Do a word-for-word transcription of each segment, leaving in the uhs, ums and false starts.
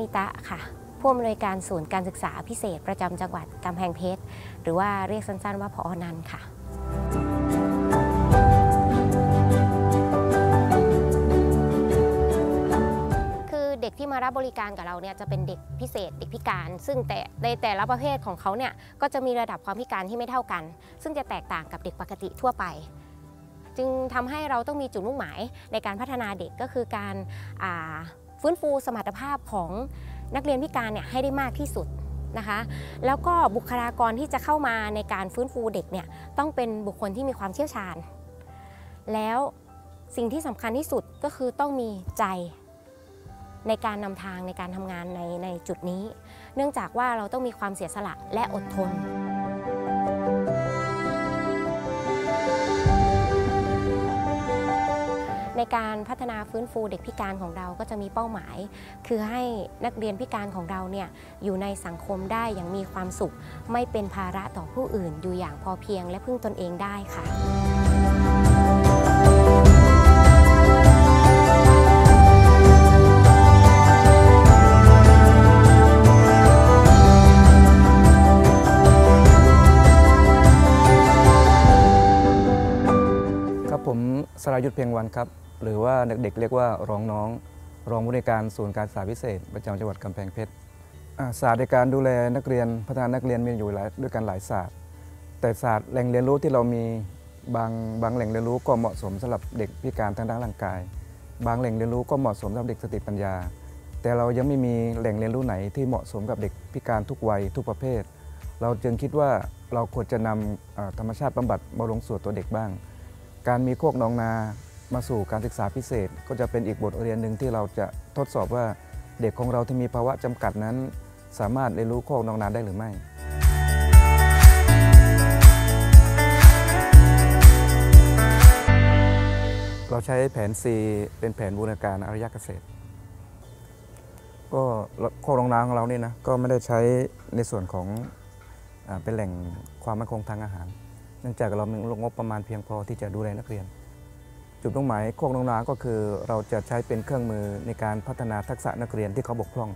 ตะค่ะผู้อำนวยการศูนย์การศึกษาพิเศษประจำจังหวัดกำแพงเพชรหรือว่าเรียกสั้นๆว่าผอ.นันท์ค่ะคือเด็กที่มารับบริการกับเราเนี่ยจะเป็นเด็กพิเศษเด็กพิการซึ่งแต่ในแต่ละประเภทของเขาเนี่ยก็จะมีระดับความพิการที่ไม่เท่ากันซึ่งจะแตกต่างกับเด็กปกติทั่วไปจึงทำให้เราต้องมีจุดมุ่งหมายในการพัฒนาเด็กก็คือการฟื้นฟูสมรรถภาพของนักเรียนพิการเนี่ยให้ได้มากที่สุดนะคะแล้วก็บุคลากรที่จะเข้ามาในการฟื้นฟูเด็กเนี่ยต้องเป็นบุคคลที่มีความเชี่ยวชาญแล้วสิ่งที่สำคัญที่สุดก็คือต้องมีใจในการนำทางในการทำงานในในจุดนี้เนื่องจากว่าเราต้องมีความเสียสละและอดทนในการพัฒนาฟื้นฟูเด็กพิการของเราก็จะมีเป้าหมายคือให้นักเรียนพิการของเราเนี่ยอยู่ในสังคมได้อย่างมีความสุขไม่เป็นภาระต่อผู้อื่นอยู่อย่างพอเพียงและพึ่งตนเองได้ค่ะครับผมสรายุทธเพียงวันครับหรือว่าเด็กๆเรียกว่ารองน้องรองผู้อำนวยการศูนย์การศึกษาพิเศษประจำจังหวัดกำแพงเพชรศาสตร์ในการดูแลนักเรียนพัฒนานักเรียนมีอยู่หลายด้วยกันหลายศาสตร์แต่ศาสตร์แหล่งเรียนรู้ที่เรามีบางบางแหล่งเรียนรู้ก็เหมาะสมสำหรับเด็กพิการทางด้านร่างกายบางแหล่งเรียนรู้ก็เหมาะสมสำหรับเด็กสติปัญญาแต่เรายังไม่มีแหล่งเรียนรู้ไหนที่เหมาะสมกับเด็กพิการทุกวัยทุกประเภทเราจึงคิดว่าเราควรจะนำธรรมชาติบำบัดมาลงสู่ตัวเด็กบ้างการมีโคกหนองนามาสู่การศึกษาพิเศษก็จะเป็นอีกบทเรียนหนึ่งที่เราจะทดสอบว่าเด็กของเราที่มีภาวะจำกัดนั้นสามารถเรียนรู้โคกหนองนาได้หรือไม่เราใช้แผน ซี เป็นแผนบูรณาการอารยเกษตรก็โคกหนองนาของเรานี่นะก็ไม่ได้ใช้ในส่วนของเป็นแหล่งความมั่นคงทางอาหารเนื่องจากเรามีงบประมาณเพียงพอที่จะดูแลนักเรียนจุดมุ่งหมายโคกหนองนาก็คือเราจะใช้เป็นเครื่องมือในการพัฒนาทักษะนักเรียนที่เขาบกพร่อง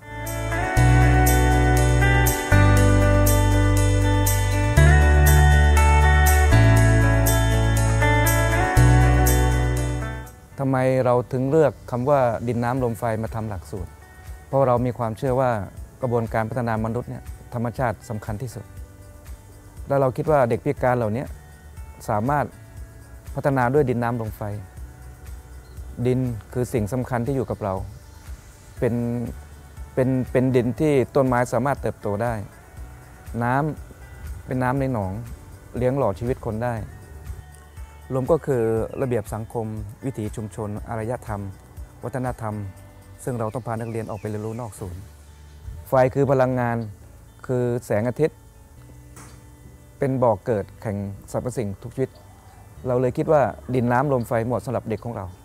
ทำไมเราถึงเลือกคำว่าดินน้ำลมไฟมาทำหลักสูตรเพราะเรามีความเชื่อว่ากระบวนการพัฒนามนุษย์เนี่ยธรรมชาติสำคัญที่สุดและเราคิดว่าเด็กพิการเหล่านี้สามารถพัฒนาด้วยดินน้ำลมไฟดินคือสิ่งสำคัญที่อยู่กับเราเป็นเป็นเป็นดินที่ต้นไม้สามารถเติบโตได้น้ำเป็นน้ำในหนองเลี้ยงหล่อชีวิตคนได้ลมก็คือระเบียบสังคมวิถีชุมชนอารยธรรมวัฒนธรรมซึ่งเราต้องพานักเรียนออกไปเรียนรู้นอกศูนย์ไฟคือพลังงานคือแสงอาทิตย์เป็นบ่อกเกิดแห่งสรรพสิ่งทุกชีวิตเราเลยคิดว่าดินน้ำลมไฟเหมาะสำหรับเด็กของเรา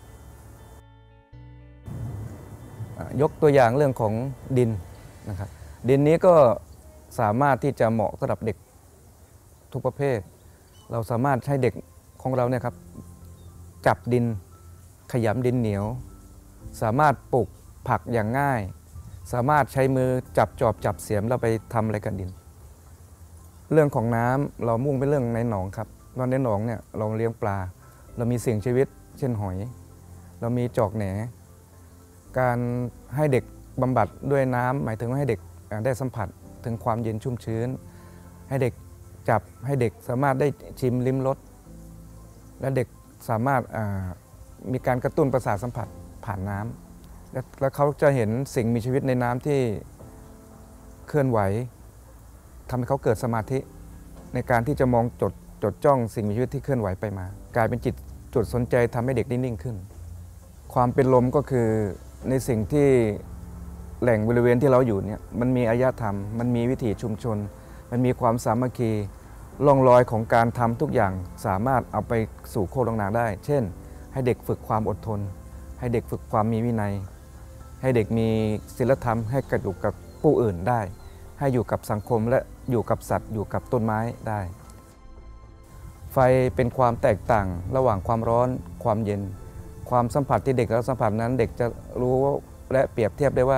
ยกตัวอย่างเรื่องของดินนะครับดินนี้ก็สามารถที่จะเหมาะสำหรับเด็กทุกประเภทเราสามารถให้เด็กของเราเนี่ยครับจับดินขยำดินเหนียวสามารถปลูกผักอย่างง่ายสามารถใช้มือจับจอบจับเสียมแล้วไปทำอะไรกับดินเรื่องของน้ำเรามุ่งไปเรื่องในหนองครับตอนในหนองเนี่ยเราเลี้ยงปลาเรามีสิ่งชีวิตเช่นหอยเรามีจอกแหนการให้เด็กบำบัดด้วยน้ำหมายถึงว่าให้เด็กได้สัมผัสถึงความเย็นชุ่มชื้นให้เด็กจับให้เด็กสามารถได้ชิมลิ้มรสและเด็กสามารถมีการกระตุ้นประสาทสัมผัสผ่านน้ำและและเขาจะเห็นสิ่งมีชีวิตในน้ำที่เคลื่อนไหวทำให้เขาเกิดสมาธิในการที่จะมองจดจดจ้องสิ่งมีชีวิตที่เคลื่อนไหวไปมากลายเป็นจิตจุดสนใจทำให้เด็กได้นิ่งขึ้นความเป็นลมก็คือในสิ่งที่แหล่งบริเวณที่เราอยู่เนี่ยมันมีอารยธรรมมันมีวิถีชุมชนมันมีความสามัคคีร่องรอยของการทำทุกอย่างสามารถเอาไปสู่โคกหนองนาได้เช่นให้เด็กฝึกความอดทนให้เด็กฝึกความมีวินัยให้เด็กมีศีลธรรมให้กระดูกกับผู้อื่นได้ให้อยู่กับสังคมและอยู่กับสัตว์อยู่กับต้นไม้ได้ไฟเป็นความแตกต่างระหว่างความร้อนความเย็นความสัมผัสที่เด็กเราสัมผัสนั้นเด็กจะรู้และเปรียบเทียบได้ว่า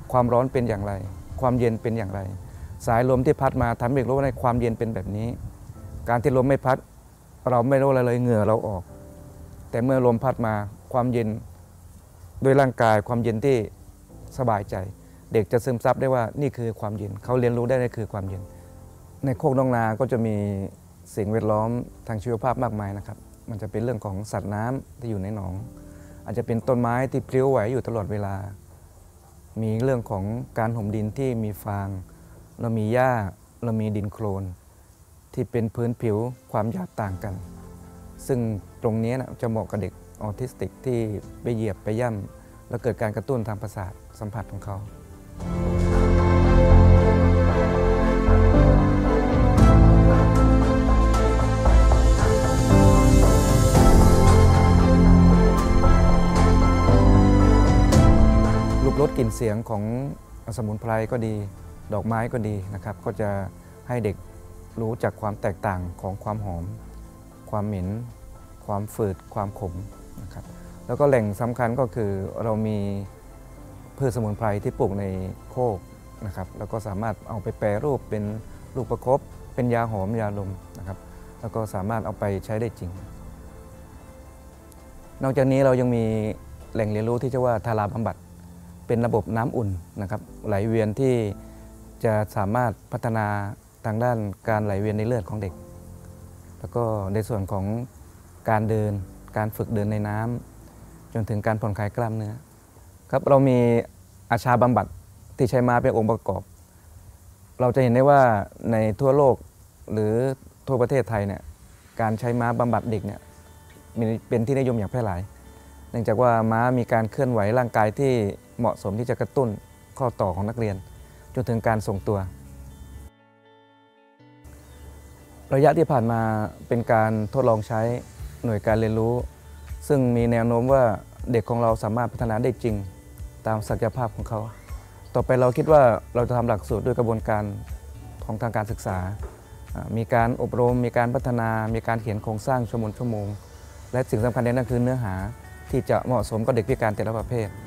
ความร้อนเป็นอย่างไรความเย็นเป็นอย่างไรสายลมที่พัดมาทำให้เด็กรู้ว่าในความเย็นเป็นแบบนี้การที่ลมไม่พัดเราไม่รู้อะไรเลยเหงื่อเราออกแต่เมื่อลมพัดมาความเย็นโดยร่างกายความเย็นที่สบายใจเด็กจะซึมซับได้ว่านี่คือความเย็นเขาเรียนรู้ได้นี่คือความเย็นในโคกน้องนาก็จะมีสิ่งแวดล้อมทางชีวภาพมากมายนะครับมันจะเป็นเรื่องของสัตว์น้ำที่อยู่ในหนองอาจจะเป็นต้นไม้ที่พลิ้วไหวอยู่ตลอดเวลามีเรื่องของการห่มดินที่มีฟางเรามีหญ้าเรามีดินโคลนที่เป็นพื้นผิวความหยาบต่างกันซึ่งตรงนี้นะจะเหมาะกับเด็กออทิสติกที่ไปเหยียบไปย่ำแล้วเกิดการกระตุ้นทางประสาทสัมผัสของเขาลดกลิ่นเสียงของสมุนไพรก็ดีดอกไม้ก็ดีนะครับก็จะให้เด็กรู้จักความแตกต่างของความหอมความเหม็นความฝืดความขมนะครับแล้วก็แหล่งสำคัญก็คือเรามีพืชสมุนไพรที่ปลูกในโคกนะครับแล้วก็สามารถเอาไปแปรรูปเป็นลูกประคบเป็นยาหอมยาลมนะครับแล้วก็สามารถเอาไปใช้ได้จริงนอกจากนี้เรายังมีแหล่งเรียนรู้ที่ชื่อว่าทาราบำบัดเป็นระบบน้ำอุ่นนะครับไหลเวียนที่จะสามารถพัฒนาทางด้านการไหลเวียนในเลือดของเด็กแล้วก็ในส่วนของการเดินการฝึกเดินในน้ำจนถึงการผ่อนคลายกล้ามเนื้อครับเรามีอาชาบำบัดที่ใช้ม้าเป็นองค์ประกอบเราจะเห็นได้ว่าในทั่วโลกหรือทั่วประเทศไทยเนี่ยการใช้ม้าบำบัดเด็กเนี่ยเป็นที่นิยมอย่างแพร่หลายเนื่องจากว่าม้ามีการเคลื่อนไหวร่างกายที่เหมาะสมที่จะกระตุ้นข้อต่อของนักเรียนจนถึงการทรงตัวระยะที่ผ่านมาเป็นการทดลองใช้หน่วยการเรียนรู้ซึ่งมีแนวโน้มว่าเด็กของเราสามารถพัฒนาได้จริงตามศักยภาพของเขาต่อไปเราคิดว่าเราจะทำหลักสูตรด้วยกระบวนการของทางการศึกษามีการอบรมมีการพัฒนามีการเขียนโครงสร้างชั่วโมงชั่วโมงและสิ่งสำคัญในนั้นคือเนื้อหาที่จะเหมาะสมกับเด็กพิการแต่ละประเภท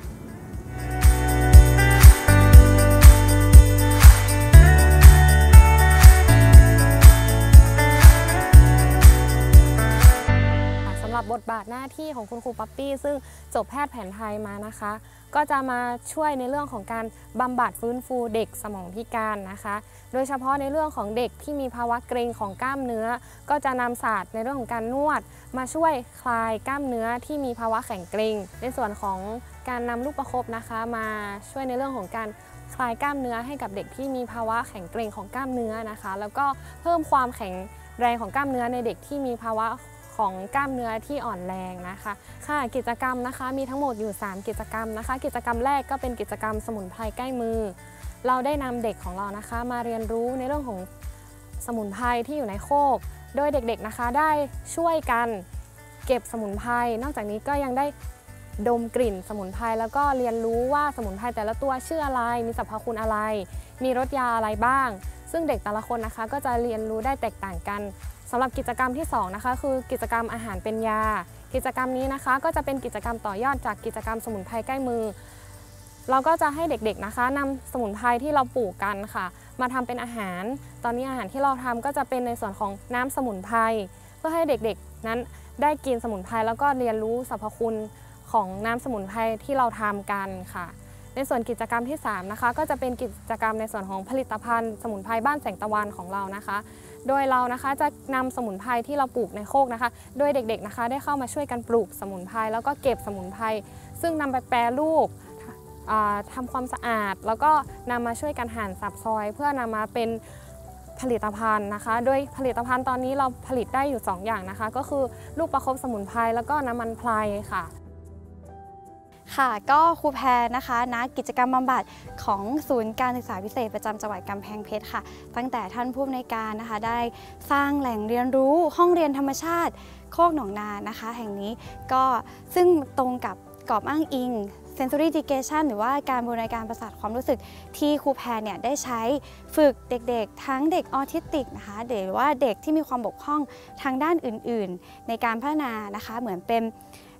สำหรับบทบาทหน้าที่ของคุณครูป๊อปปี้ซึ่งจบแพทย์แผนไทยมานะคะก็จะมาช่วยในเรื่องของการบำบัดฟื้นฟูเด็กสมองพิการนะคะโดยเฉพาะในเรื่องของเด็กที่มีภาวะเกร็งของกล้ามเนื้อก็จะนำศาสตร์ในเรื่องของการนวดมาช่วยคลายกล้ามเนื้อที่มีภาวะแข็งเกร็งในส่วนของการนำลูกประคบนะคะมาช่วยในเรื่องของการคลายกล้ามเนื้อให้กับเด็กที่มีภาวะแข็งเกร็งของกล้ามเนื้อนะคะแล้วก็เพิ่มความแข็งแรงของกล้ามเนื้อในเด็กที่มีภาวะของกล้ามเนื้อที่อ่อนแรงนะคะค่ะกิจกรรมนะคะมีทั้งหมดอยู่สามกิจกรรมนะคะกิจกรรมแรกก็เป็นกิจกรรมสมุนไพรใกล้มือเราได้นำเด็กของเรานะคะมาเรียนรู้ในเรื่องของสมุนไพรที่อยู่ในโคกโดยเด็กๆนะคะได้ช่วยกันเก็บสมุนไพรนอกจากนี้ก็ยังได้ดมกลิ่นสมุนไพรแล้วก็เรียนรู้ว่าสมุนไพรแต่ละตัวชื่ออะไรมีสรรพคุณอะไรมีรสยาอะไรบ้างซึ่งเด็กแต่ละคนนะคะก็จะเรียนรู้ได้แตกต่างกันสำหรับกิจกรรมที่สองนะคะคือกิจกรรมอาหารเป็นยากิจกรรมนี้นะคะก็จะเป็นกิจกรรมต่อยอดจากกิจกรรมสมุนไพรใกล้มือเราก็จะให้เด็กๆนะคะนำสมุนไพรที่เราปลูกกันค่ะมาทำเป็นอาหารตอนนี้อาหารที่เราทำก็จะเป็นในส่วนของน้ำสมุนไพรเพื่อให้เด็กๆนั้นได้กินสมุนไพรแล้วก็เรียนรู้สรรพคุณของน้ำสมุนไพรที่เราทำกันค่ะในส่วนกิจกรรมที่สามนะคะก็จะเป็นกิจกรรมในส่วนของผลิตภัณฑ์สมุนไพรบ้านแสงตะวันของเรานะคะโดยเรานะคะจะนำสมุนไพรที่เราปลูกในโคกนะคะโดยเด็กๆนะคะได้เข้ามาช่วยกันปลูกสมุนไพรแล้วก็เก็บสมุนไพรซึ่งนำไปแปรรูปทำความสะอาดแล้วก็นำมาช่วยกันหั่นสับซอยเพื่อนำมาเป็นผลิตภัณฑ์นะคะโดยผลิตภัณฑ์ตอนนี้เราผลิตได้อยู่สองอย่างนะคะก็คือลูกประคบสมุนไพรแล้วก็น้ำมันไพรค่ะค่ะก็ครูแพรนะคะนักกิจกรรมบำบัดของศูนย์การศึกษาพิเศษประจำจังหวัดกำแพงเพชรค่ะตั้งแต่ท่านผู้อำนวยการนะคะได้สร้างแหล่งเรียนรู้ห้องเรียนธรรมชาติโคกหนองนานะคะแห่งนี้ก็ซึ่งตรงกับกรอบอ้างอิง sensory education หรือว่าการบูรณาการประสาทความรู้สึกที่ครูแพรเนี่ยได้ใช้ฝึกเด็กๆทั้งเด็กออทิสติกนะคะหรือว่าเด็กที่มีความบกพร่องทางด้านอื่นๆในการพัฒนานะคะเหมือนเป็น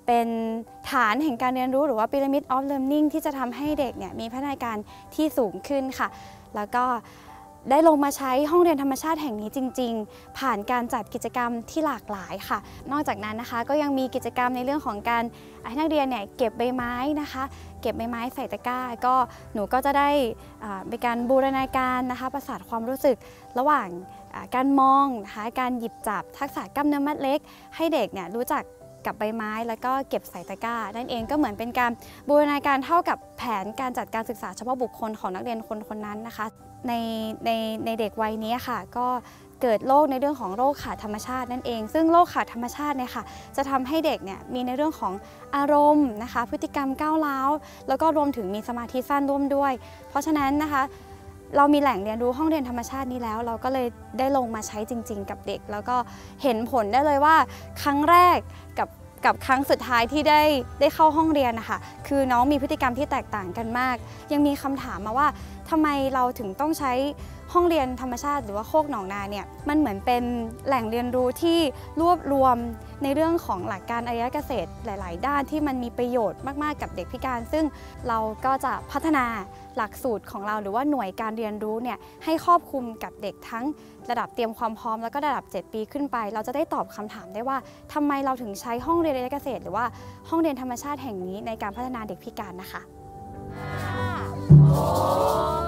เป็นฐานแห่งการเรียนรู้หรือว่า Pyramid of Learning ที่จะทำให้เด็กเนี่ยมีพัฒนาการที่สูงขึ้นค่ะแล้วก็ได้ลงมาใช้ห้องเรียนธรรมชาติแห่งนี้จริงๆผ่านการจัดกิจกรรมที่หลากหลายค่ะนอกจากนั้นนะคะก็ยังมีกิจกรรมในเรื่องของการให้นักเรียนเนี่ยเก็บใบไม้นะคะเก็บใบไม้ใส่ตะกร้าก็หนูก็จะได้เป็นการบูรณาการนะคะประสานความรู้สึกระหว่างการมองนะคะการหยิบจับทักษะกล้ามเนื้อมัดเล็กให้เด็กเนี่ยรู้จักกับใบไม้แล้วก็เก็บใส่ตะกร้านั่นเองก็เหมือนเป็นการบูรณาการเท่ากับแผนการจัดการศึกษาเฉพาะบุคคลของนักเรียนคนคนนั้นนะคะในในในเด็กวัยนี้ค่ะก็เกิดโรคในเรื่องของโรคขาดธรรมชาตินั่นเองซึ่งโรคขาดธรรมชาติเนี่ยค่ะจะทำให้เด็กเนี่ยมีในเรื่องของอารมณ์นะคะพฤติกรรมก้าวร้าวแล้วก็รวมถึงมีสมาธิสั้นร่วมด้วยเพราะฉะนั้นนะคะเรามีแหล่งเรียนรู้ห้องเรียนธรรมชาตินี้แล้วเราก็เลยได้ลงมาใช้จริงๆกับเด็กแล้วก็เห็นผลได้เลยว่าครั้งแรกกับกับครั้งสุดท้ายที่ได้ได้เข้าห้องเรียนนะคะคือน้องมีพฤติกรรมที่แตกต่างกันมากยังมีคำถามมาว่าทำไมเราถึงต้องใช้ห้องเรียนธรรมชาติหรือว่าโคกหนองนาเนี่ยมันเหมือนเป็นแหล่งเรียนรู้ที่รวบรวมในเรื่องของหลักการอารยเกษตรหลายๆด้านที่มันมีประโยชน์มากๆกับเด็กพิการซึ่งเราก็จะพัฒนาหลักสูตรของเราหรือว่าหน่วยการเรียนรู้เนี่ยให้ครอบคลุมกับเด็กทั้งระดับเตรียมความพร้อมแล้วก็ระดับเจ็ดปีขึ้นไปเราจะได้ตอบคำถามได้ว่าทำไมเราถึงใช้ห้องเรียนอารยเกษตรหรือว่าห้องเรียนธรรมชาติแห่งนี้ในการพัฒนาเด็กพิการนะคะ